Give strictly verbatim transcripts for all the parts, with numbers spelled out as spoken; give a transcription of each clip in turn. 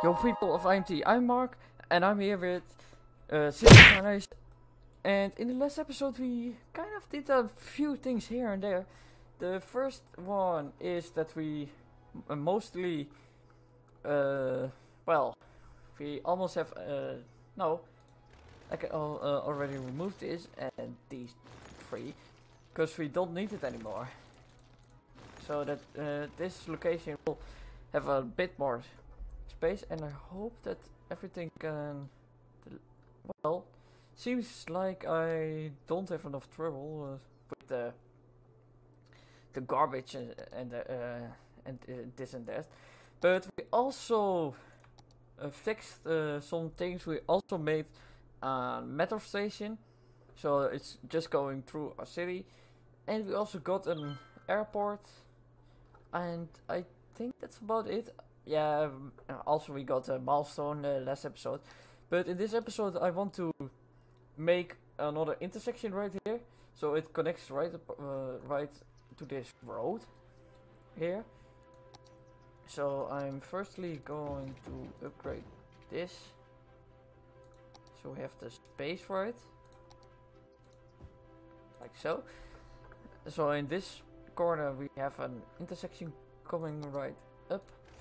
Yo people of I M T, I'm Mark, and I'm here with uh, City. And in the last episode we kind of did a few things here and there. The first one is that we uh, mostly, uh, well, we almost have, uh, no, I can al uh, already remove this and these three, because we don't need it anymore. So that uh, this location will have a bit more space, and I hope that everything can, well, seems like I don't have enough trouble uh, with the the garbage and and, uh, and uh, this and that. But we also uh, fixed uh, some things. We also made a metro station, so it's just going through our city, and we also got an airport, and I think that's about it. Yeah, um, also we got a milestone uh, last episode, but in this episode I want to make another intersection right here, so it connects right up, uh, right to this road here. So I'm firstly going to upgrade this, so we have the space for it, like so. So in this corner we have an intersection coming right up,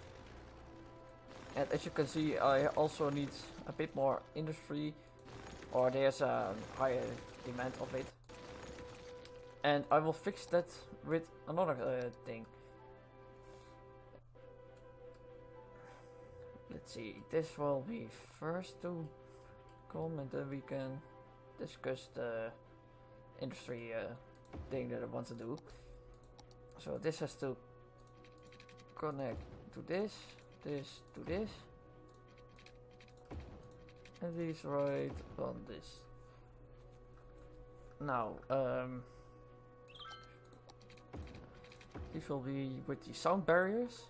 and as you can see I also need a bit more industry, or there's a higher demand of it, and I will fix that with another uh, thing. Let's see, this will be first to come, and then we can discuss the industry uh, thing that I want to do. So this has to connect to this, this to this, and these right on this. Now, um, these will be with the sound barriers.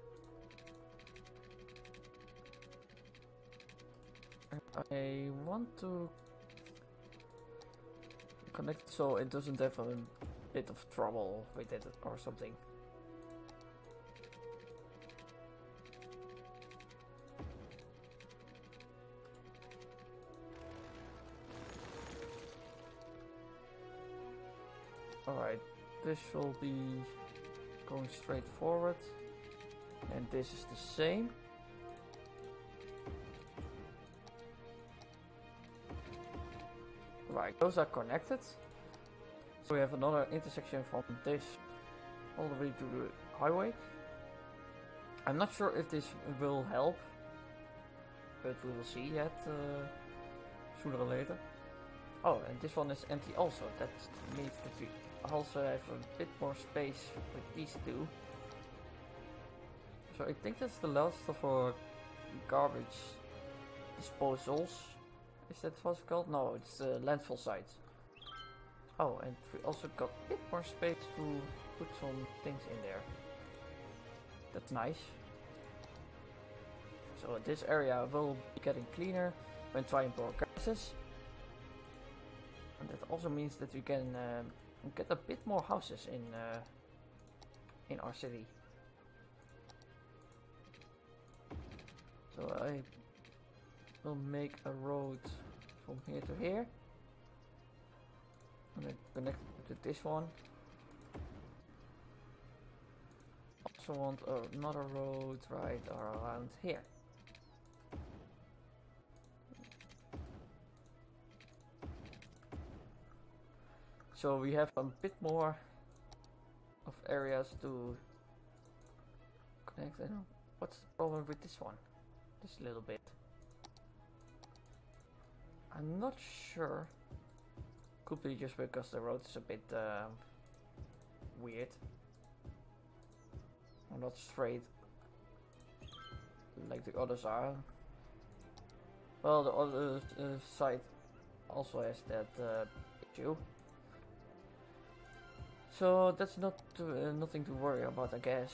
And I want to connect so it doesn't have a bit of trouble with it or something. Alright, this will be going straight forward, and this is the same. Right, those are connected. So we have another intersection from this all the way to the highway. I'm not sure if this will help, but we will see yet uh, sooner or later. Oh, and this one is empty also. That means that we also have a bit more space with these two. So I think that's the last of our garbage disposals. Is that what's called? No, it's the landfill site. Oh, and we also got a bit more space to put some things in there. That's nice. So this area will be getting cleaner when trying more gases. And that also means that we can um, get a bit more houses in uh, in our city. So I will make a road from here to here, and then connect it to this one. Also want another road right around here. So we have a bit more of areas to connect. And what's the problem with this one? This little bit. I'm not sure. Could be just because the road is a bit uh, weird. Or not straight like the others are. Well, the other uh, side also has that uh, issue. So that's not to, uh, nothing to worry about, I guess.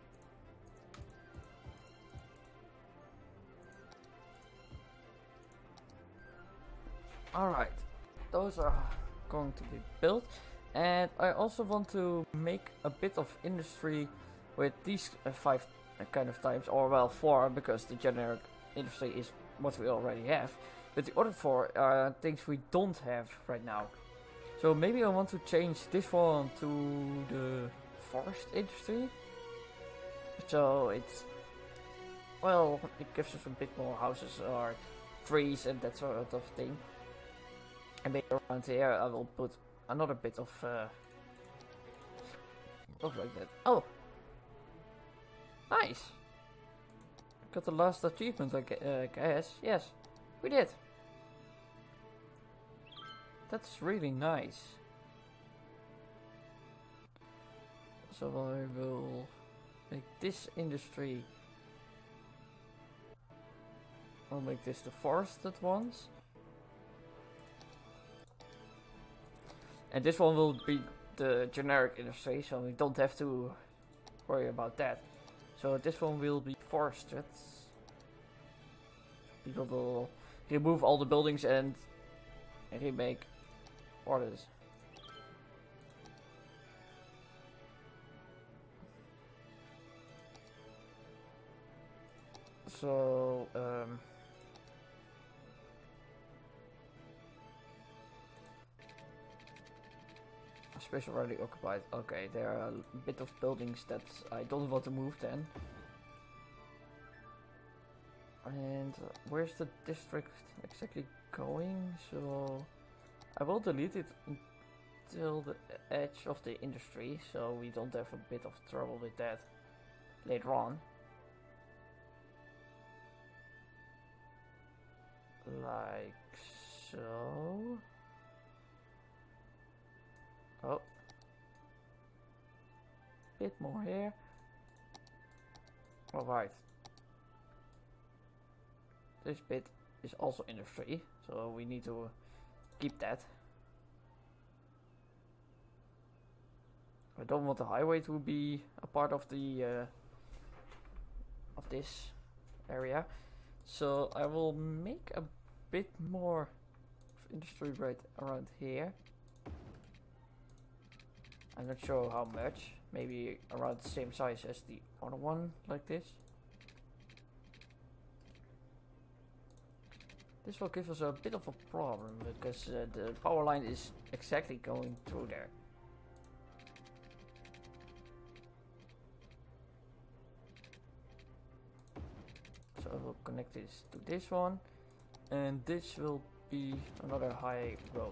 Alright, those are going to be built, and I also want to make a bit of industry with these uh, five kind of times, or well, four, because the generic industry is what we already have. But the other four are things we don't have right now. So maybe I want to change this one to the forest industry. So it's, well, it gives us a bit more houses or trees and that sort of thing. And maybe around here I will put another bit of uh, stuff like that. Oh! Nice! Got the last achievement, I uh, guess. Yes, we did. That's really nice. So I will make this industry. I'll make this the forested ones. And this one will be the generic industry, so we don't have to worry about that. So this one will be forested. People will remove all the buildings and remake orders. So, um, space already occupied. Okay, there are a bit of buildings that I don't want to move then. And uh, where's the district exactly going? So I will delete it until the edge of the industry, so we don't have a bit of trouble with that later on. Like so. Oh. Bit more here. Alright. This bit is also industry, so we need to keep that. I don't want the highway to be a part of the uh, of this area, so I will make a bit more of industry right around here. I'm not sure how much, maybe around the same size as the other one, like this. This will give us a bit of a problem because uh, the power line is exactly going through there. So I will connect this to this one, and this will be another high road.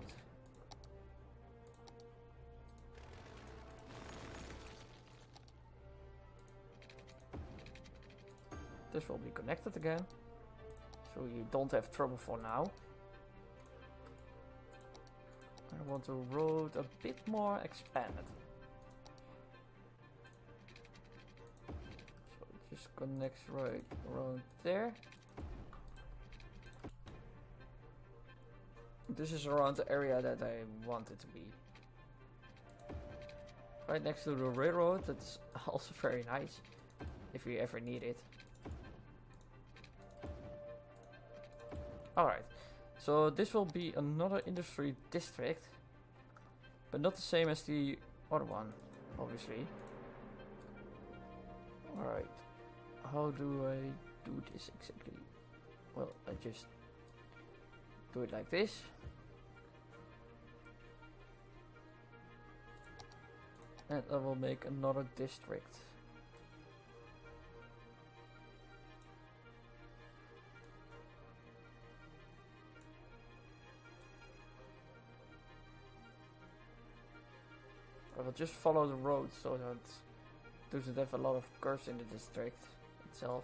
This will be connected again, so you don't have trouble for now. I want the road a bit more expanded. So it just connects right around there. This is around the area that I want it to be. Right next to the railroad, that's also very nice, if you ever need it. Alright, so this will be another industry district, but not the same as the other one, obviously. Alright, how do I do this exactly? Well, I just do it like this. And I will make another district. I will just follow the road so that it doesn't have a lot of curves in the district itself.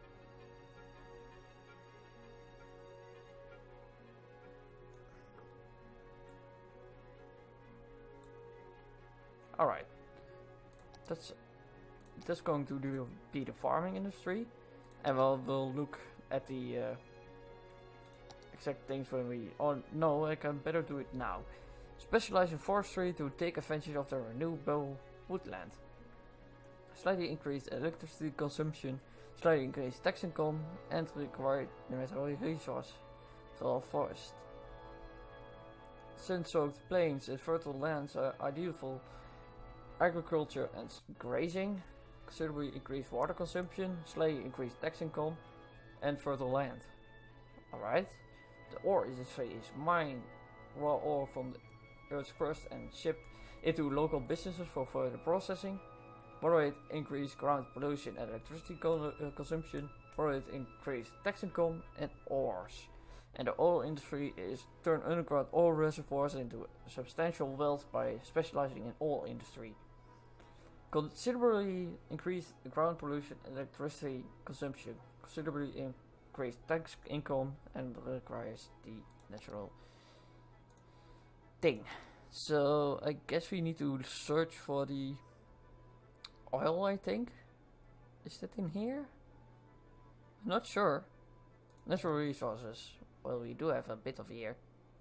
Alright, that's that's going to do, be the farming industry, and we'll, we'll look at the uh, exact things when we... Oh no, I can better do it now. Specialize in forestry to take advantage of the renewable woodland. Slightly increased electricity consumption, slightly increased tax income, and required natural resource. So forest. Sun-soaked plains and fertile lands are ideal for agriculture and grazing. considerably increased water consumption, slightly increased tax income, and fertile land. Alright. The ore industry is mined raw ore from the Earth's crust and shipped into local businesses for further processing. Moderate increased ground pollution and electricity co uh, consumption. Moderate increased tax income and ores. And the oil industry is turned underground oil reservoirs into substantial wealth by specializing in oil industry. Considerably increased ground pollution and electricity consumption. Considerably increased tax income and requires the natural thing. So I guess we need to search for the oil, I think. Is that in here? I'm not sure. Natural resources. Well, we do have a bit of here.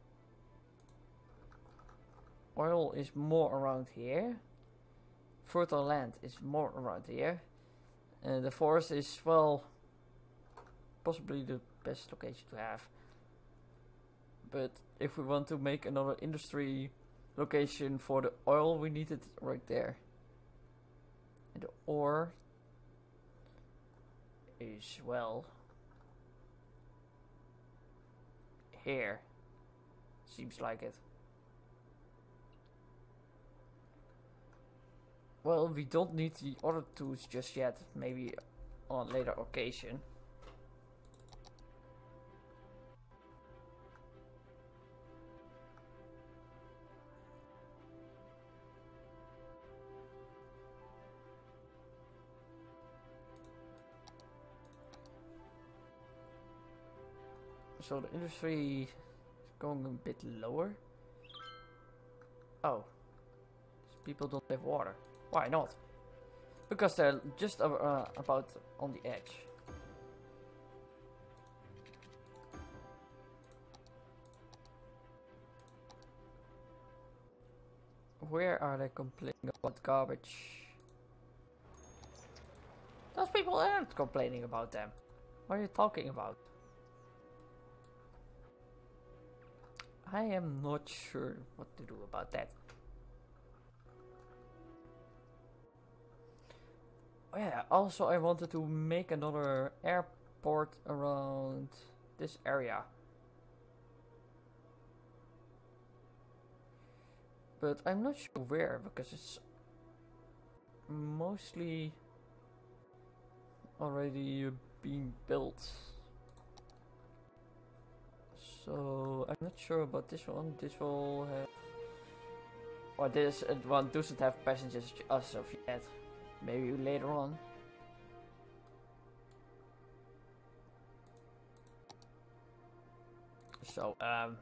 Oil is more around here. Fertile land is more around here. And the forest is, well, possibly the best location to have. But if we want to make another industry location for the oil, we need it right there. And the ore is, well, here. Seems like it. Well, we don't need the other tools just yet. Maybe on a later occasion. So the industry is going a bit lower. Oh. People don't have water. Why not? Because they're just uh, uh, about on the edge. Where are they complaining about garbage? Those people aren't complaining about them. What are you talking about? I am not sure what to do about that. Oh yeah, also I wanted to make another airport around this area. But I'm not sure where, because it's mostly already being built. So I'm not sure about this one. This will have, or this one doesn't have passengers as of yet. Maybe later on. So um,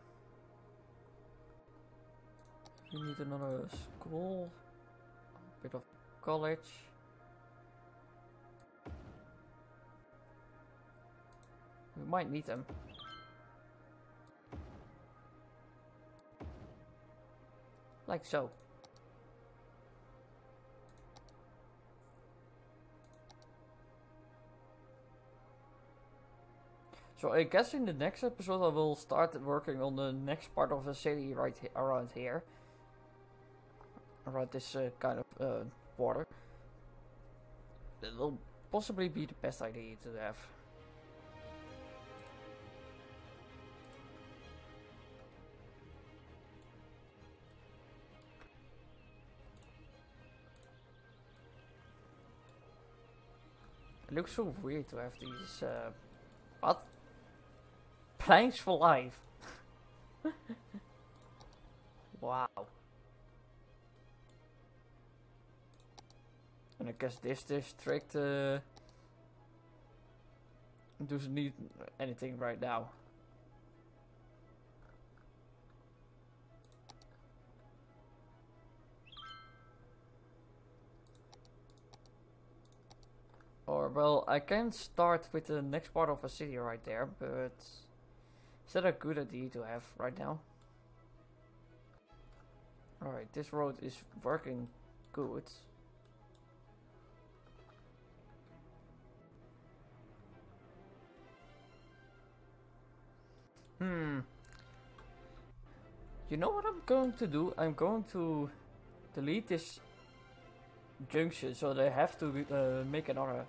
we need another school, a bit of college. We might need them. Like so. So I guess in the next episode I will start working on the next part of the city right he around here. Around this uh, kind of uh, water. It will possibly be the best idea to have. It looks so weird to have these, uh, what? Planks for life. Wow. And I guess this district, uh, doesn't need anything right now. Or, well, I can start with the next part of a city right there, but is that a good idea to have right now? Alright, this road is working good. Hmm. You know what I'm going to do? I'm going to delete this junction, so they have to uh, make another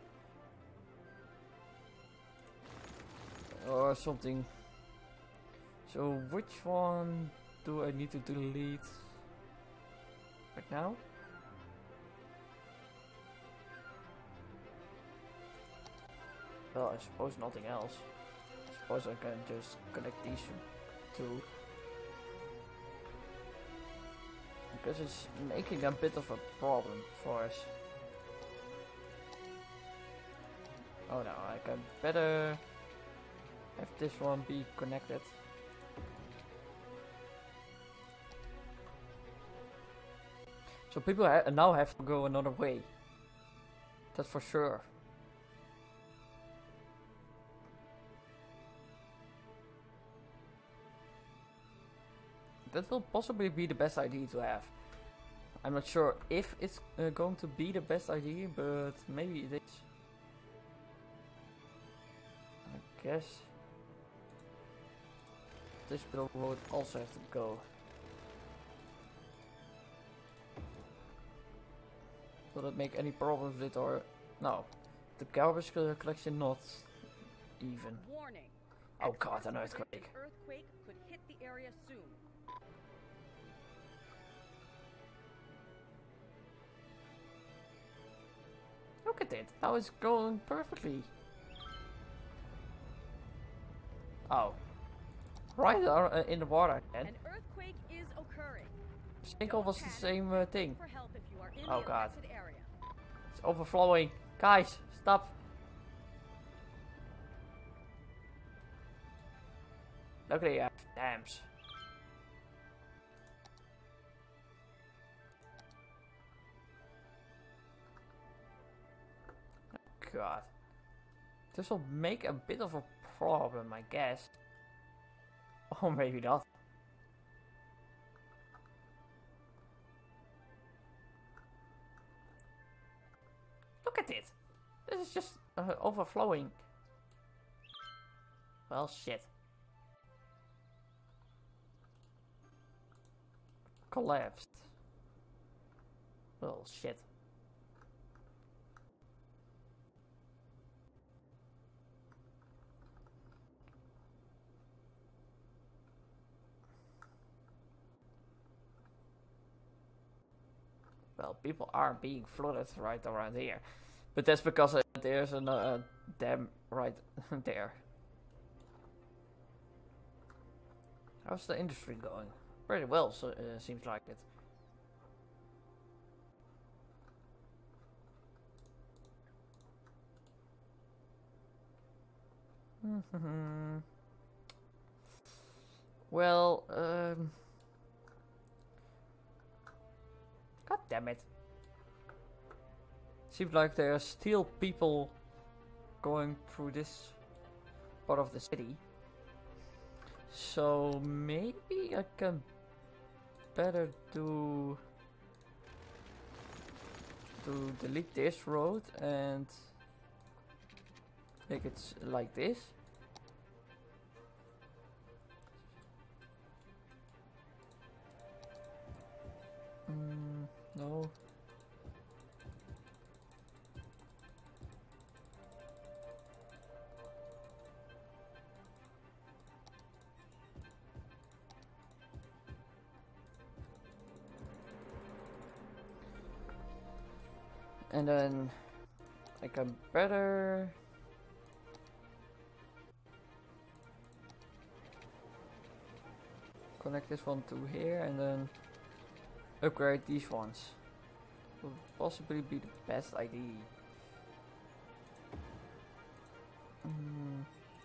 or something. So which one do I need to delete right now? Well, I suppose nothing else. I suppose I can just connect these two. Because it's making a bit of a problem for us. Oh no, I can better have this one be connected. So people ha now have to go another way. That's for sure. That will possibly be the best idea to have. I'm not sure if it's uh, going to be the best idea, but maybe it is. I guess this road also has to go. Will it make any problems with it or no? The garbage collection not even. Warning. Oh god, an earthquake. Earthquake could hit the area soon. Look at it. Now it's going perfectly. Oh. Right uh, in the water again. An earthquake is occurring. Sinkhole was the same uh, thing. For help if you are in Oh the god. area. It's overflowing. Guys, stop. Look at the uh, dams. God. This will make a bit of a problem, I guess. Or maybe not. Look at it. This is just uh, overflowing. Well, shit. Collapsed. Well, shit. Well, people are being flooded right around here. But that's because uh, there's a uh, dam right there. How's the industry going? Pretty well, so uh, seems like it. Well, um... God damn it. Seems like there are still people going through this part of the city. So maybe I can better do to delete this road and make it like this. Mm, no. And then I can better connect this one to here and then upgrade these ones. Would possibly be the best idea. Mm.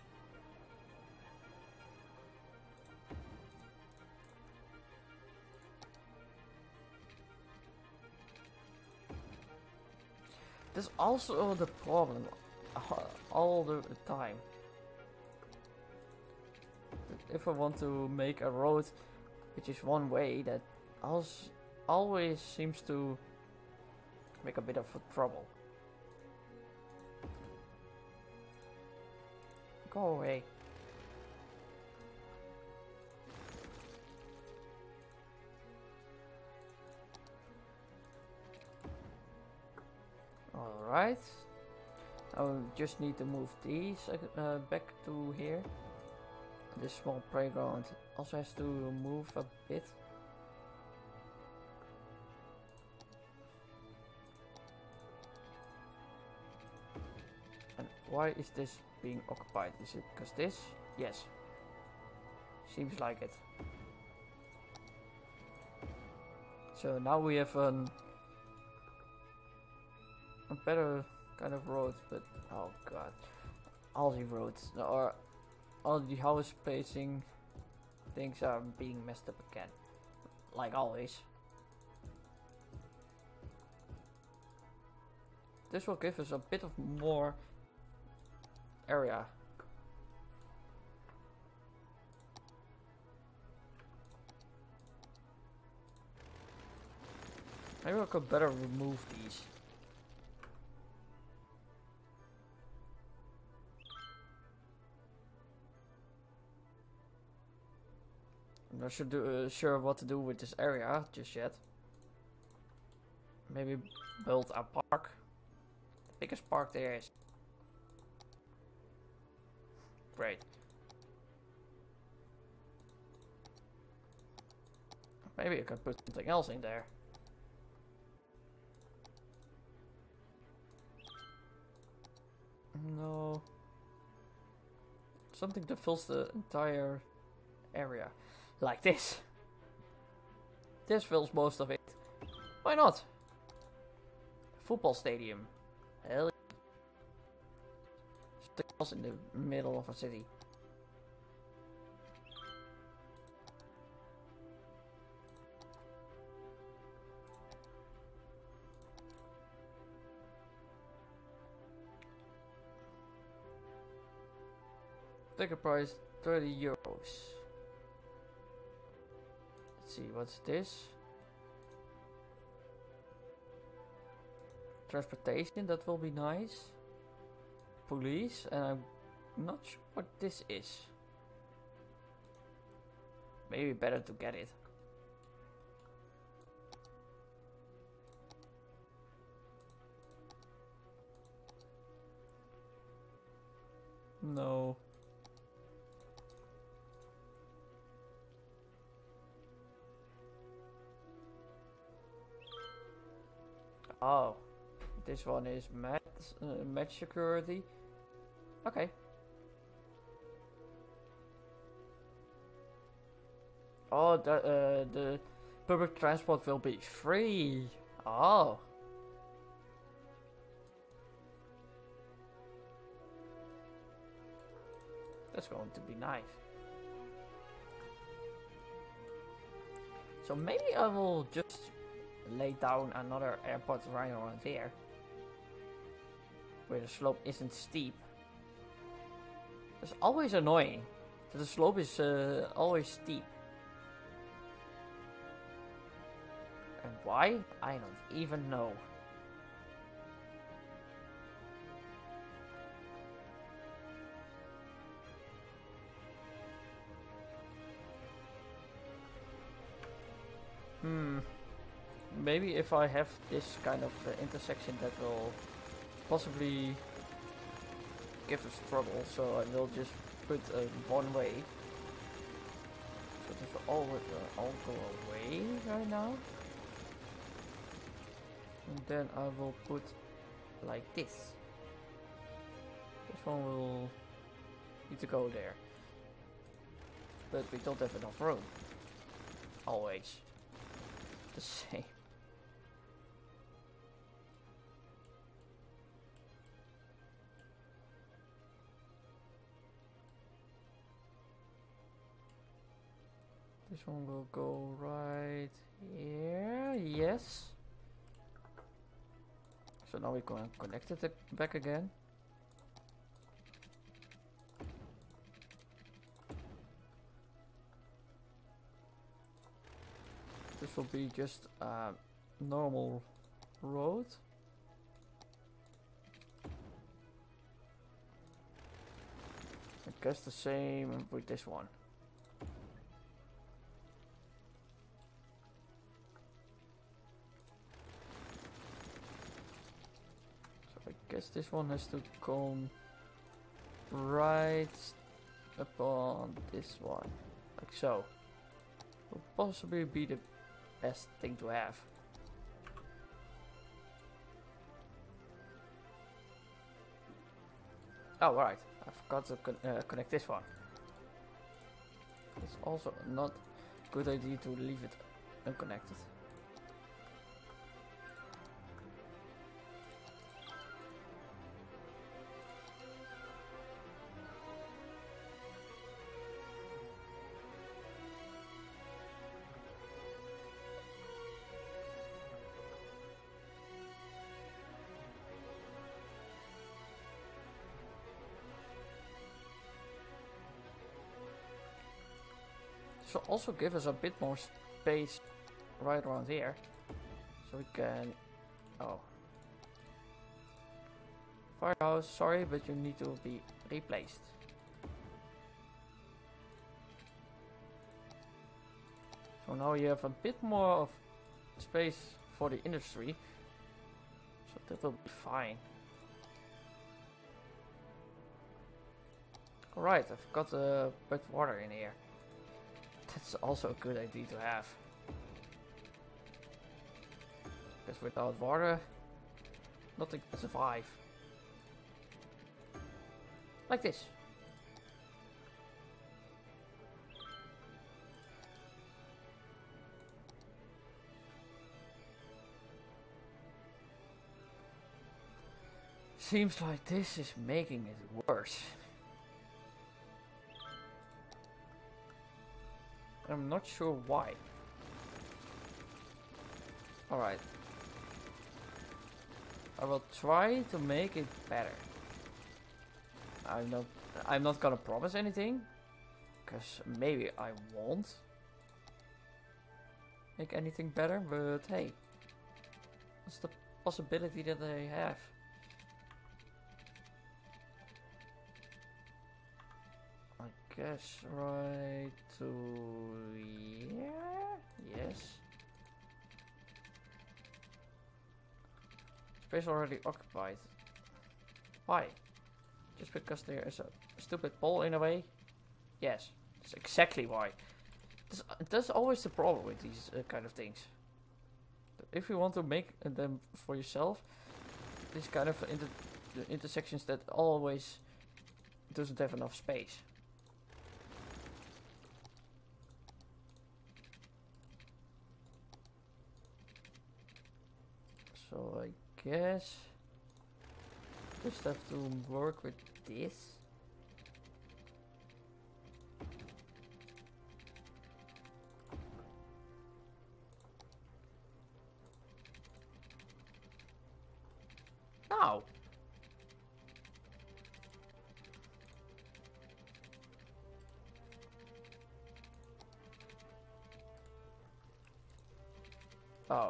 That's also the problem all the time. If I want to make a road which is one way, that also always seems to make a bit of a trouble. Go away. Alright. I just need to move these uh, back to here. This small playground also has to move a bit. And why is this being occupied? Is it because this? Yes. Seems like it. So now we have an, a better kind of road, but oh god. All the roads, or all the house spacing things are being messed up again. Like always. This will give us a bit of more area. Maybe I could better remove these. I'm not sure, do, uh, sure what to do with this area just yet. Maybe build a park. The biggest park there is. Great. Maybe I could put something else in there. No. Something that fills the entire area. Like this. This fills most of it. Why not? Football stadium. Hell yeah. Something else in the middle of a city. Ticket price thirty euros. Let's see, what's this? Transportation, that will be nice. Police, and I'm not sure what this is. Maybe better to get it. No. Oh, this one is match, uh, match security. Okay. Oh, the, uh, the public transport will be free. Oh. That's going to be nice. So maybe I will just lay down another airport right around there, where the slope isn't steep. It's always annoying that the slope is uh, always steep. And why? I don't even know. Hmm. Maybe if I have this kind of uh, intersection, that will possibly give us trouble, so I will just put uh, one way. So this will all, uh, all go away right now. And then I will put like this. This one will need to go there. But we don't have enough room. Always. The same. This one will go right here, yes. So now we can connect it back again. This will be just a normal road. I guess the same with this one. guess this one has to come right upon this one, like so. Will possibly be the best thing to have. Oh right, I forgot to con uh, connect this one. It's also not a good idea to leave it unconnected. This will also give us a bit more space right around here. So we can... Oh. Firehouse, sorry, but you need to be replaced. So now you have a bit more of space for the industry. So that will be fine. Alright, I've got a bit of water in here. That's also a good idea to have. Because without water, nothing can survive. Like this. Seems like this is making it worse. I'm not sure why. Alright. I will try to make it better. I'm not I'm not gonna promise anything, because maybe I won't make anything better, but hey, what's the possibility that I have? I guess right to yeah, yes. Space already occupied. Why? Just because there is a stupid pole in a way? Yes, that's exactly why. That's, that's always the problem with these uh, kind of things. If you want to make them for yourself, these kind of inter the intersections that always doesn't have enough space. So I guess just have to work with this. No. Oh.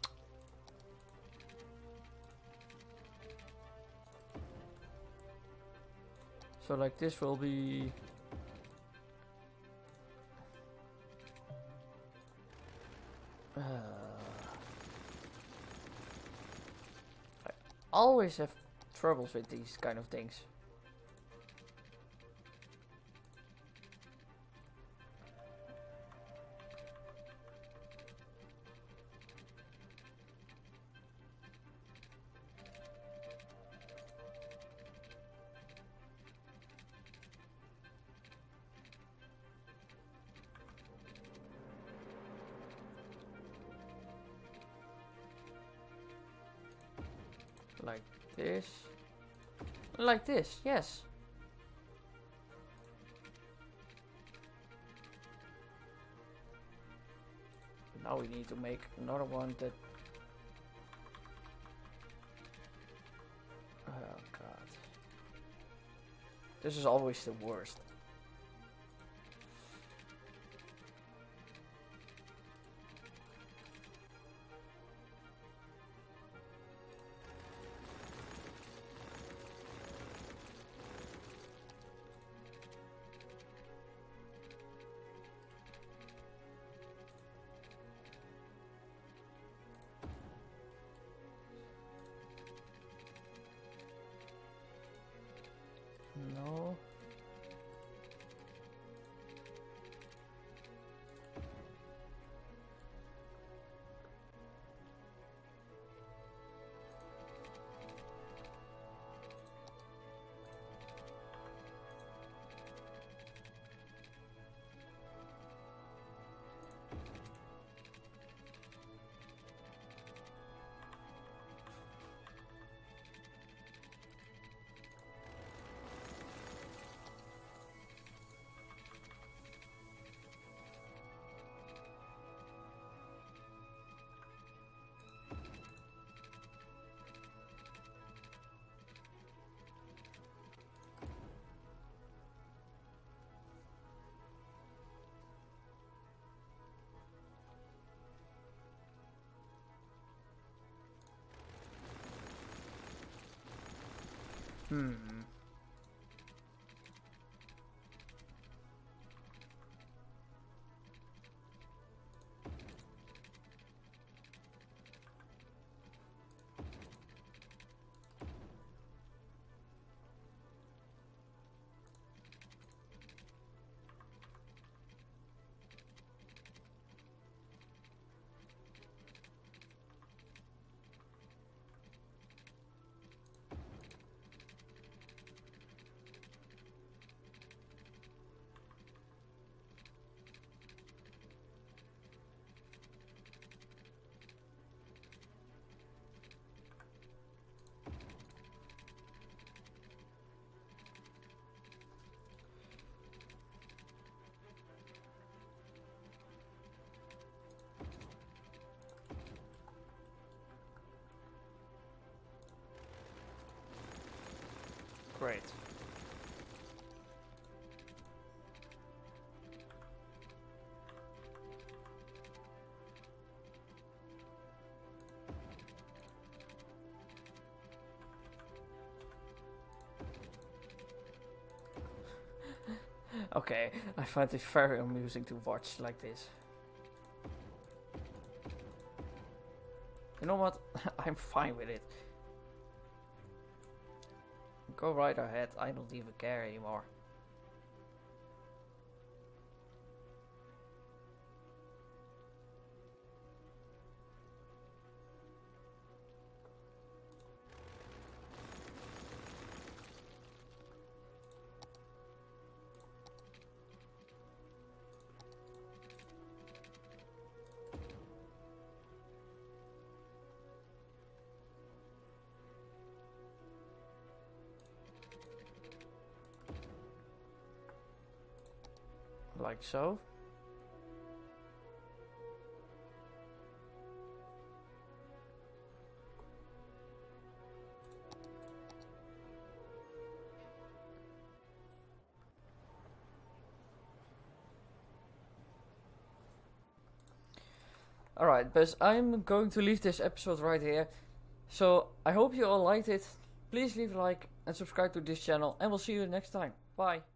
So like this will be uh, I always have troubles with these kind of things. Like this. Like this, yes. Now we need to make another one that... Oh god. This is always the worst. No. Hmm. Great. Okay, I find it very amusing to watch like this. You know what? I'm fine with it. Go right ahead, I don't even care anymore. Like so. Alright, but I'm going to leave this episode right here. So, I hope you all liked it. Please leave a like and subscribe to this channel, and we'll see you next time. Bye.